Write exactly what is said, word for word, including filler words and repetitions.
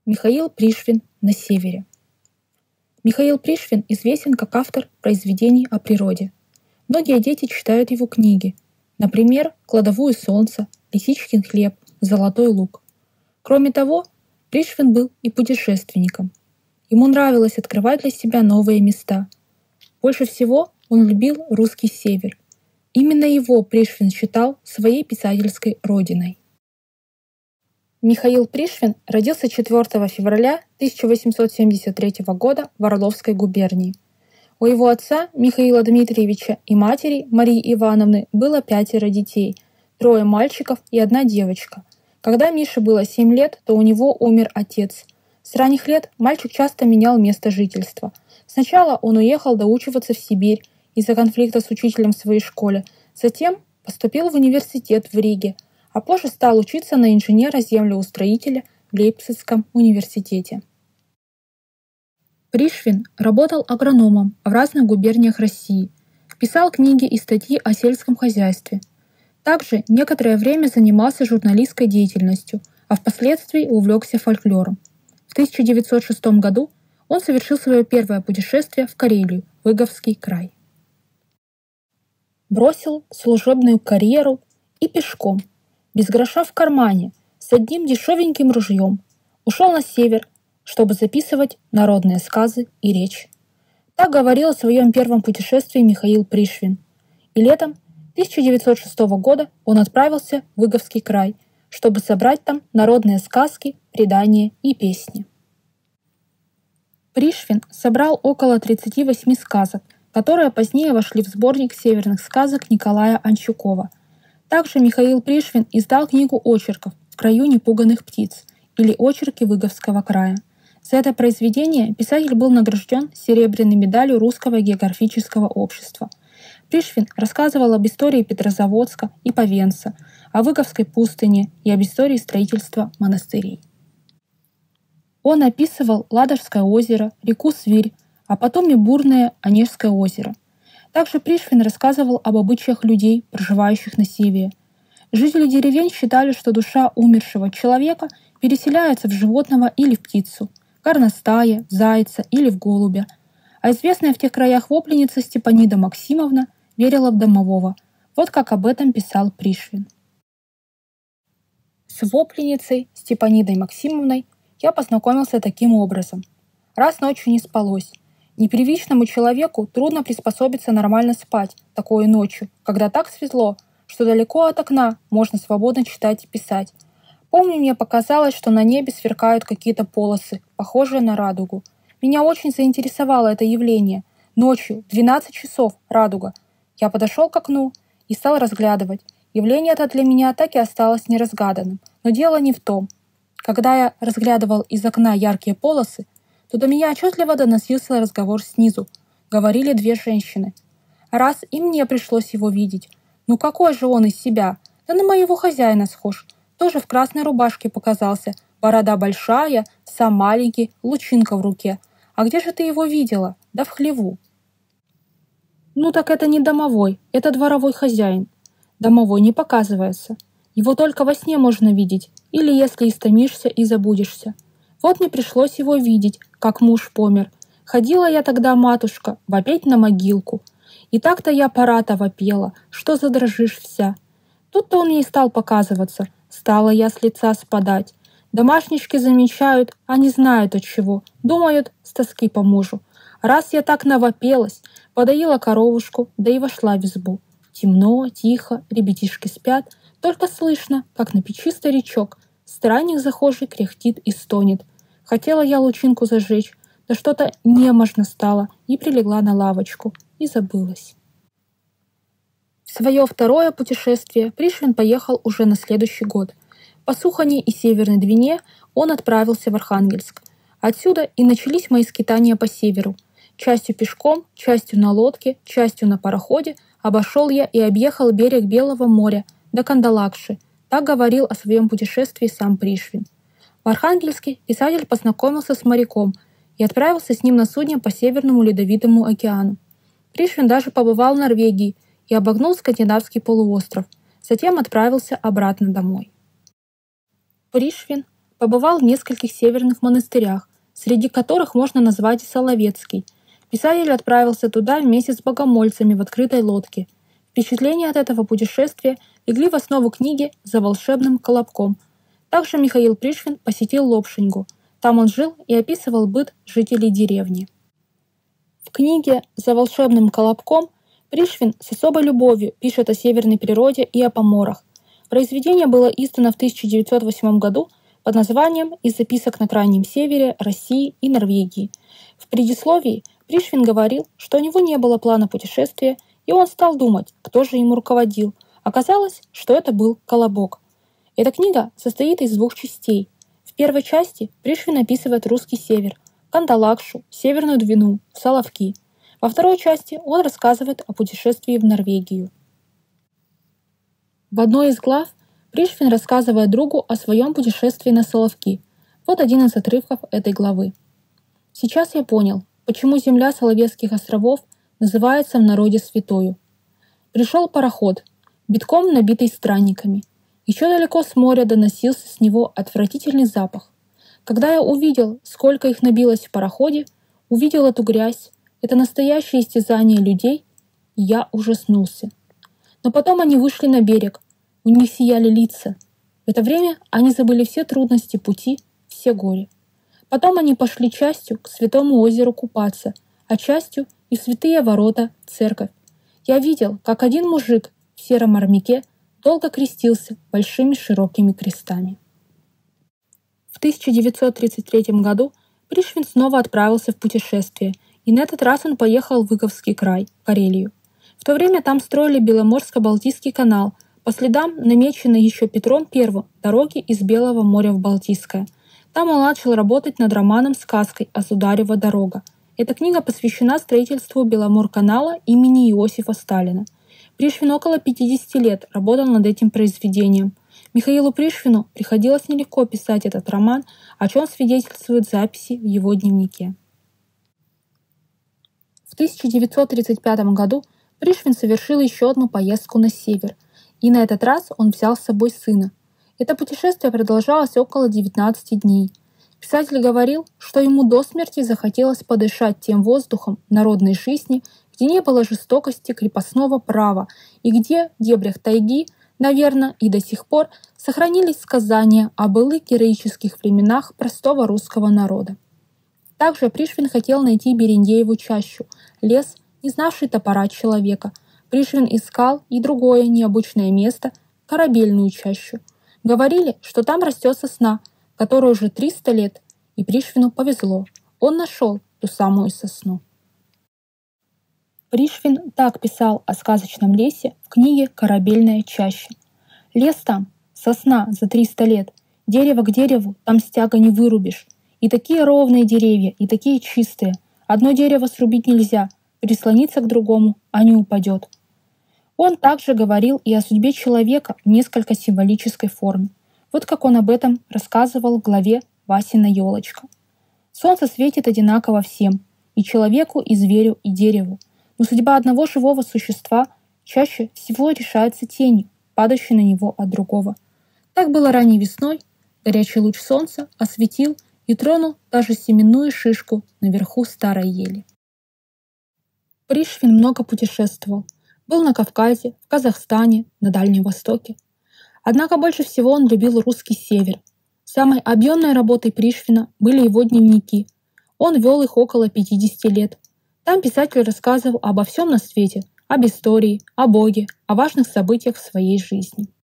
Михаил Пришвин «На севере». Михаил Пришвин известен как автор произведений о природе. Многие дети читают его книги, например, «Кладовую солнца», «Лисичкин хлеб», «Золотой лук». Кроме того, Пришвин был и путешественником. Ему нравилось открывать для себя новые места. Больше всего он любил русский север. Именно его Пришвин считал своей писательской родиной. Михаил Пришвин родился четвёртого февраля тысяча восемьсот семьдесят третьего года в Орловской губернии. У его отца Михаила Дмитриевича и матери Марии Ивановны было пятеро детей, трое мальчиков и одна девочка. Когда Мише было семь лет, то у него умер отец. С ранних лет мальчик часто менял место жительства. Сначала он уехал доучиваться в Сибирь из-за конфликта с учителем в своей школе, затем поступил в университет в Риге, а позже стал учиться на инженера-землеустроителя в Лейпцигском университете. Пришвин работал агрономом в разных губерниях России, писал книги и статьи о сельском хозяйстве. Также некоторое время занимался журналистской деятельностью, а впоследствии увлекся фольклором. В тысяча девятьсот шестом году он совершил свое первое путешествие в Карелию, в Иговский край. Бросил служебную карьеру и пешком, без гроша в кармане, с одним дешевеньким ружьем, ушел на север, чтобы записывать народные сказы и речь. Так говорил о своем первом путешествии Михаил Пришвин. И летом тысяча девятьсот шестого года он отправился в Иговский край, чтобы собрать там народные сказки, предания и песни. Пришвин собрал около тридцати восьми сказок, которые позднее вошли в сборник северных сказок Николая Анчукова. Также Михаил Пришвин издал книгу очерков «В краю непуганых птиц» или «Очерки Выговского края». За это произведение писатель был награжден серебряной медалью Русского географического общества. Пришвин рассказывал об истории Петрозаводска и Повенца, о Выговской пустыне и об истории строительства монастырей. Он описывал Ладожское озеро, реку Свирь, а потом и бурное Онежское озеро. Также Пришвин рассказывал об обычаях людей, проживающих на севере. Жители деревень считали, что душа умершего человека переселяется в животного или в птицу, в горностая, в зайца или в голубя. А известная в тех краях вопленница Степанида Максимовна верила в домового. Вот как об этом писал Пришвин. С вопленницей Степанидой Максимовной я познакомился таким образом. Раз ночью не спалось. Непривычному человеку трудно приспособиться нормально спать такой ночью, когда так светло, что далеко от окна можно свободно читать и писать. Помню, мне показалось, что на небе сверкают какие-то полосы, похожие на радугу. Меня очень заинтересовало это явление. Ночью, двенадцать часов, радуга. Я подошел к окну и стал разглядывать. Явление это для меня так и осталось неразгаданным. Но дело не в том. Когда я разглядывал из окна яркие полосы, то до меня отчетливо доносился разговор снизу. Говорили две женщины. Раз и мне пришлось его видеть. Ну какой же он из себя? Да на моего хозяина схож. Тоже в красной рубашке показался. Борода большая, сам маленький, лучинка в руке. А где же ты его видела? Да в хлеву. Ну так это не домовой, это дворовой хозяин. Домовой не показывается. Его только во сне можно видеть, или если истомишься и забудешься. Вот мне пришлось его видеть, как муж помер. Ходила я тогда, матушка, вопеть на могилку. И так-то я пора-то вопела, что задрожишь вся. Тут-то он ей стал показываться. Стала я с лица спадать. Домашнички замечают, а не знают от чего. Думают, с тоски по мужу. Раз я так навопелась, подоила коровушку, да и вошла в избу. Темно, тихо, ребятишки спят. Только слышно, как на печи старичок. Странник захожий кряхтит и стонет. Хотела я лучинку зажечь, да что-то неможно стало, и прилегла на лавочку, и забылась. В свое второе путешествие Пришвин поехал уже на следующий год. По Сухани и Северной Двине он отправился в Архангельск. Отсюда и начались мои скитания по северу. Частью пешком, частью на лодке, частью на пароходе обошел я и объехал берег Белого моря до Кандалакши. Так говорил о своем путешествии сам Пришвин. В Архангельске писатель познакомился с моряком и отправился с ним на судне по Северному Ледовитому океану. Пришвин даже побывал в Норвегии и обогнул скандинавский полуостров, затем отправился обратно домой. Пришвин Побывал в нескольких северных монастырях, среди которых можно назвать и Соловецкий. Писатель отправился туда вместе с богомольцами в открытой лодке. Впечатления от этого путешествия легли в основу книги «За волшебным колобком». Также Михаил Пришвин посетил Лопшингу. Там он жил и описывал быт жителей деревни. В книге «За волшебным колобком» Пришвин с особой любовью пишет о северной природе и о поморах. Произведение было издано в тысяча девятьсот восьмом году под названием «Из записок на Крайнем Севере, России и Норвегии». В предисловии Пришвин говорил, что у него не было плана путешествия, и он стал думать, кто же ему руководил. Оказалось, что это был Колобок. Эта книга состоит из двух частей. В первой части Пришвин описывает русский север, Кандалакшу, Северную Двину, Соловки. Во второй части он рассказывает о путешествии в Норвегию. В одной из глав Пришвин рассказывает другу о своем путешествии на Соловки. Вот один из отрывков этой главы. «Сейчас я понял, почему земля Соловецких островов называется в народе святою. Пришел пароход, битком набитый странниками. Еще далеко с моря доносился с него отвратительный запах. Когда я увидел, сколько их набилось в пароходе, увидел эту грязь, это настоящее истязание людей, и я ужаснулся. Но потом они вышли на берег, у них сияли лица. В это время они забыли все трудности пути, все горе. Потом они пошли частью к Святому озеру купаться, а частью и в святые ворота церковь. Я видел, как один мужик в сером армяке долго крестился большими широкими крестами». В тысяча девятьсот тридцать третьем году Пришвин снова отправился в путешествие, и на этот раз он поехал в Выговский край, Карелию. В то время там строили Беломорско-Балтийский канал, по следам намеченной еще Петром Первым дороги из Белого моря в Балтийское. Там он начал работать над романом-сказкой «А Сударева дорога». Эта книга посвящена строительству Беломорканала имени Иосифа Сталина. Пришвин около пятидесяти лет работал над этим произведением. Михаилу Пришвину приходилось нелегко писать этот роман, о чем свидетельствуют записи в его дневнике. В тысяча девятьсот тридцать пятом году Пришвин совершил еще одну поездку на север, и на этот раз он взял с собой сына. Это путешествие продолжалось около девятнадцати дней. Писатель говорил, что ему до смерти захотелось подышать тем воздухом народной жизни, где не было жестокости крепостного права и где в дебрях тайги, наверное, и до сих пор сохранились сказания о былых героических временах простого русского народа. Также Пришвин хотел найти Берендееву чащу, лес, не знавший топора человека. Пришвин искал и другое необычное место – Корабельную чащу. Говорили, что там растет сосна, которой уже триста лет, и Пришвину повезло. Он нашел ту самую сосну. Пришвин так писал о сказочном лесе в книге «Корабельная чаща». Лес там, сосна за триста лет, дерево к дереву там стяга не вырубишь. И такие ровные деревья, и такие чистые. Одно дерево срубить нельзя, прислониться к другому, а не упадет. Он также говорил и о судьбе человека в несколько символической форме. Вот как он об этом рассказывал в главе «Васина елочка». Солнце светит одинаково всем, и человеку, и зверю, и дереву. Но судьба одного живого существа чаще всего решается тенью, падающей на него от другого. Так было ранней весной, горячий луч солнца осветил и тронул даже семенную шишку наверху старой ели. Пришвин много путешествовал. Был на Кавказе, в Казахстане, на Дальнем Востоке. Однако больше всего он любил русский север. Самой объемной работой Пришвина были его дневники. Он вел их около пятидесяти лет. Там писатель рассказывал обо всем на свете, об истории, о Боге, о важных событиях в своей жизни.